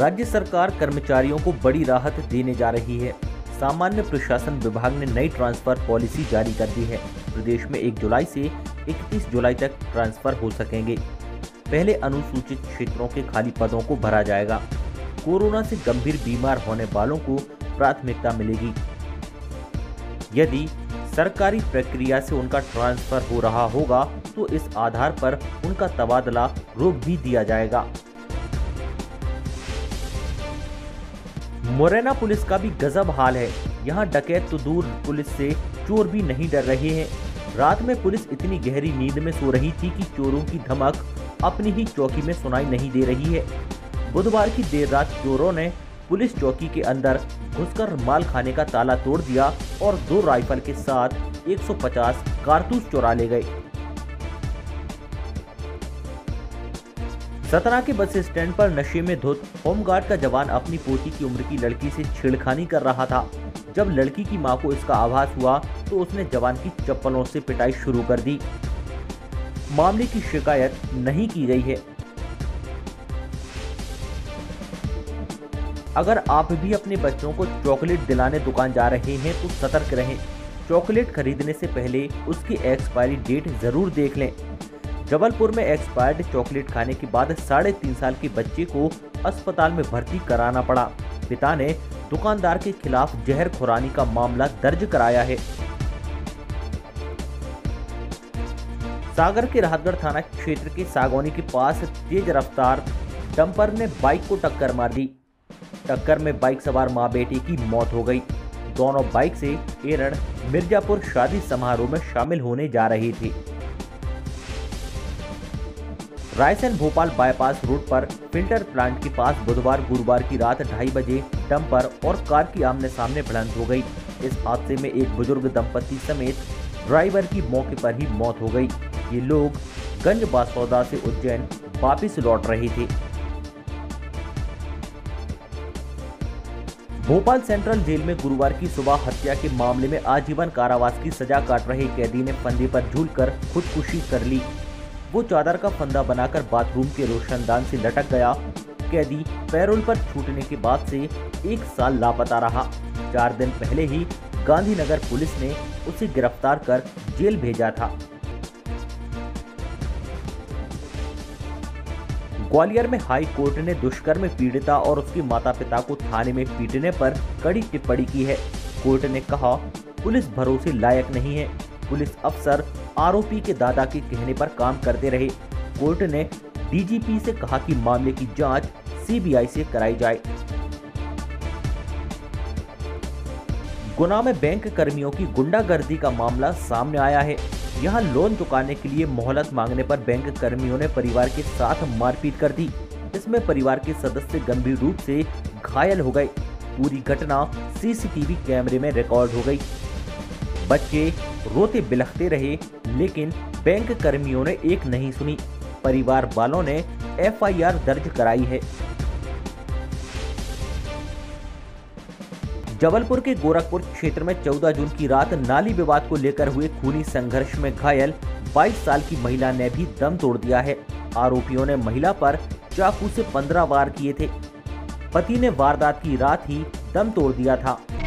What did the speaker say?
राज्य सरकार कर्मचारियों को बड़ी राहत देने जा रही है। सामान्य प्रशासन विभाग ने नई ट्रांसफर पॉलिसी जारी कर दी है। प्रदेश में 1 जुलाई से 31 जुलाई तक ट्रांसफर हो सकेंगे। पहले अनुसूचित क्षेत्रों के खाली पदों को भरा जाएगा। कोरोना से गंभीर बीमार होने वालों को प्राथमिकता मिलेगी। यदि सरकारी प्रक्रिया से उनका ट्रांसफर हो रहा होगा तो इस आधार पर उनका तबादला रोक भी दिया जाएगा। मुरैना पुलिस का भी गजब हाल है। यहाँ डकैत तो दूर, पुलिस से चोर भी नहीं डर रहे हैं। रात में पुलिस इतनी गहरी नींद में सो रही थी कि चोरों की धमक अपनी ही चौकी में सुनाई नहीं दे रही है। बुधवार की देर रात चोरों ने पुलिस चौकी के अंदर घुसकर माल खाने का ताला तोड़ दिया और 2 राइफल के साथ 150 कारतूस चुरा ले गए। सतना के बस स्टैंड पर नशे में धुत होमगार्ड का जवान अपनी पोती की उम्र की लड़की से छेड़खानी कर रहा था। जब लड़की की मां को इसका आभास हुआ तो उसने जवान की चप्पलों से पिटाई शुरू कर दी। मामले की शिकायत नहीं की गई है। अगर आप भी अपने बच्चों को चॉकलेट दिलाने दुकान जा रहे हैं तो सतर्क रहें। चॉकलेट खरीदने से पहले उसकी एक्सपायरी डेट जरूर देख लें। जबलपुर में एक्सपायर्ड चॉकलेट खाने के बाद 3.5 साल के बच्चे को अस्पताल में भर्ती कराना पड़ा। पिता ने दुकानदार के खिलाफ जहर खुरानी का मामला दर्ज कराया है। सागर के राहतगढ़ थाना क्षेत्र के सागौनी के पास तेज रफ्तार डंपर ने बाइक को टक्कर मार दी। टक्कर में बाइक सवार मां बेटे की मौत हो गई। दोनों बाइक से एरड़ मिर्जापुर शादी समारोह में शामिल होने जा रहे थे। रायसेन भोपाल बाईपास रोड पर फिल्टर प्लांट के पास बुधवार गुरुवार की रात 2:30 बजे डंपर और कार की आमने सामने भिड़ंत हो गई। इस हादसे में एक बुजुर्ग दंपति समेत ड्राइवर की मौके पर ही मौत हो गई। ये लोग गंज बासौदा से उज्जैन वापस लौट रहे थे। भोपाल सेंट्रल जेल में गुरुवार की सुबह हत्या के मामले में आजीवन कारावास की सजा काट रहे कैदी ने फंदे पर झूलकर खुदकुशी कर ली। वो चादर का फंदा बनाकर बाथरूम के रोशनदान से लटक गया। कैदी पैरोल पर छूटने के बाद से 1 साल लापता रहा। 4 दिन पहले ही गांधीनगर पुलिस ने उसे गिरफ्तार कर जेल भेजा था। ग्वालियर में हाई कोर्ट ने दुष्कर्म पीड़िता और उसके माता पिता को थाने में पीटने पर कड़ी टिप्पणी की है। कोर्ट ने कहा, पुलिस भरोसे लायक नहीं है। पुलिस अफसर आरोपी के दादा के कहने पर काम करते रहे। कोर्ट ने डीजीपी से कहा कि मामले की जांच सीबीआई से कराई जाए। गुना में बैंक कर्मियों की गुंडागर्दी का मामला सामने आया है। यहां लोन चुकाने के लिए मोहलत मांगने पर बैंक कर्मियों ने परिवार के साथ मारपीट कर दी। इसमें परिवार के सदस्य गंभीर रूप से घायल हो गए। पूरी घटना सीसीटीवी कैमरे में रिकॉर्ड हो गई। बच्चे रोते बिलखते रहे, लेकिन बैंक कर्मियों ने एक नहीं सुनी। परिवार वालों ने एफआईआर दर्ज कराई है। जबलपुर के गोरखपुर क्षेत्र में 14 जून की रात नाली विवाद को लेकर हुए खूनी संघर्ष में घायल 22 साल की महिला ने भी दम तोड़ दिया है। आरोपियों ने महिला पर चाकू से 15 वार किए थे। पति ने वारदात की रात ही दम तोड़ दिया था।